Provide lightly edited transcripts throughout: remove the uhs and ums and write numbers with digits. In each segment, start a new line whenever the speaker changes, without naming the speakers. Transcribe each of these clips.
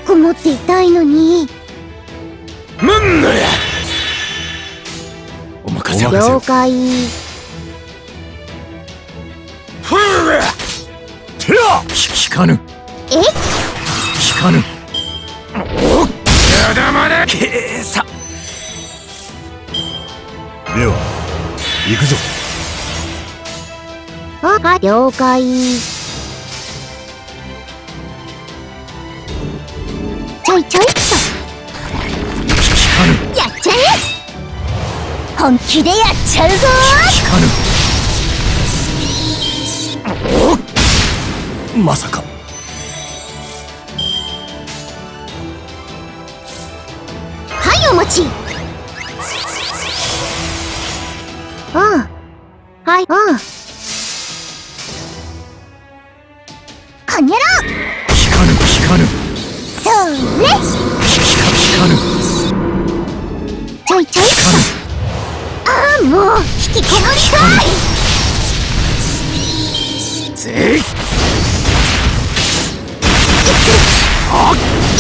く持っていたいのに。
なんだや。お任せを。
了解。
ふうてや聞かぬ。
え、
聞かぬ。おっやだまだけーさ。では行くぞ。
あ、はい、了解。ちょいちょいっと。
聞かぬ。
やっちゃえ。本気でやっちゃうぞ。
聞かぬ。おっまさか。
はい、お待ち。ああ、はい、ああ。こにゃろ。
聞かぬ聞かぬ。
それ。
聞かぬ。
ちょいちょいっと。ああ、もう引きこもりたい。
ぜい。あっ。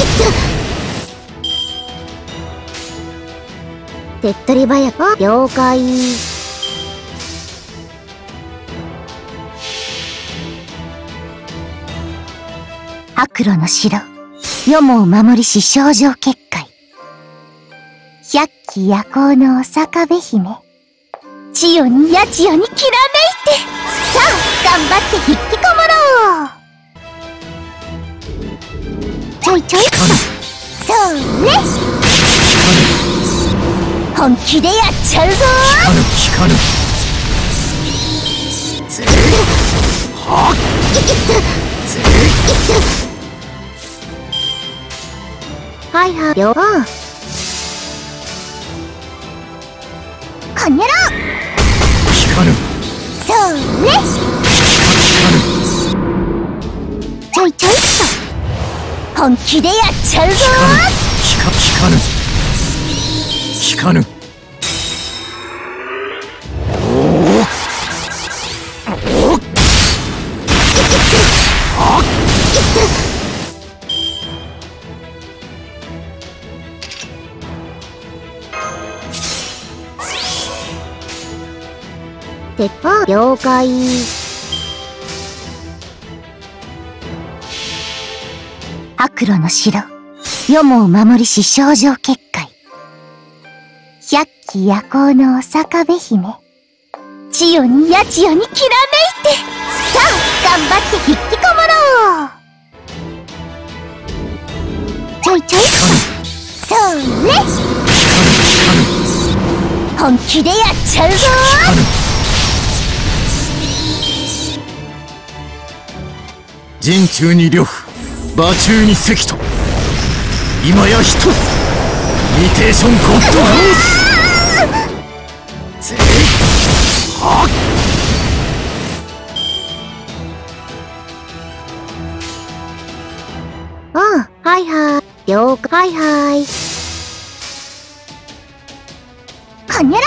手っ取り早く。了解。悪路の城、世も守りし少女結界。百鬼夜行のお坂部姫。千代に八千代にきらめいて。さあ、頑張って引きこもろう。ちょいちょいっと。それ。本気でやっちゃうぞ。
聞かぬ。ぜい。はっ。ぜい。
はいはい、よ。こにゃろ。
聞かぬ。
それ。ちょいちょいっと。本気でやっちゃうぞ。
聞かぬ。聞かぬ。おお。あっ。
鉄砲了解。悪路の城、世も守りし少女結界。百鬼夜行のお坂部姫。千代に八千代にきらめいて。さあ、頑張って引きこもろう。ちょいちょいっと。それ。本気でやっちゃうぞ。
陣中に呂布、馬中に関と、今や一つミテーションゴッドハウス。ぜい。はっ。
ああ、はいはい、了解。はいはい。こにゃろ。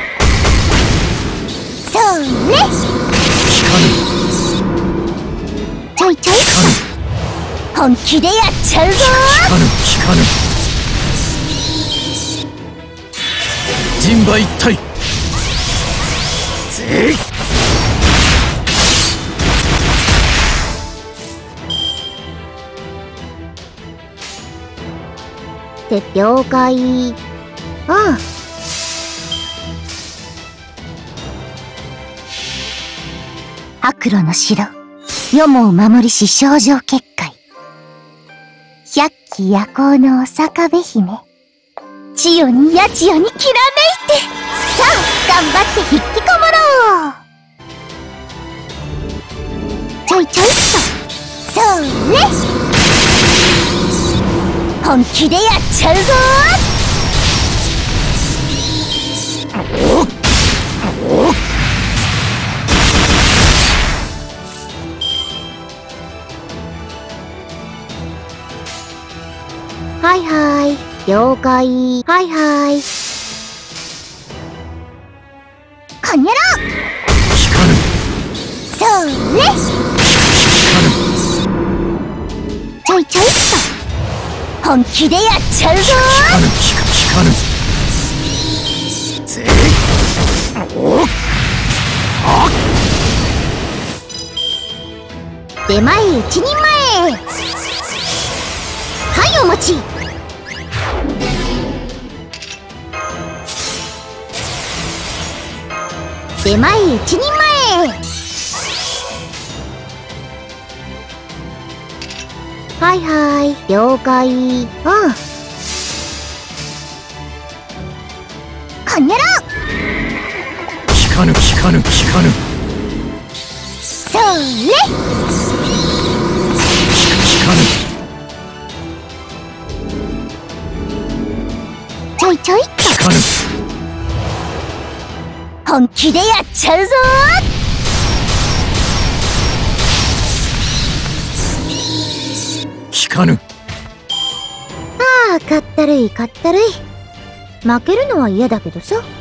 それ。
聞かぬ。
ちょいちょいっと。本気でやっちゃうぞ。
聞かぬ。人馬一体。ぜい。
で、了解。ああ。悪路の城、世も守りし少女結界。百鬼夜行のお坂部姫。千代に八千代にきらめいて。さあ、頑張って引きこもろう。ちょいちょいっと。それ。本気でやっちゃうぞ。
おっ。おっ。
はいはい、了解。はいはい。こにゃろ。
聞かぬ。
それ。ちょいちょいっと。 本気でやっちゃうぞ。
効かぬぜおっあっ
出前一人前。はいお待ち。出前一人前。はいはい了解。こんにゃろ。
効かぬ
それ
効かぬ
ちょいちょいっと
効かぬ
本気でやっちゃうぞ。
効かぬ。
ああかったるい負けるのは嫌だけどさ。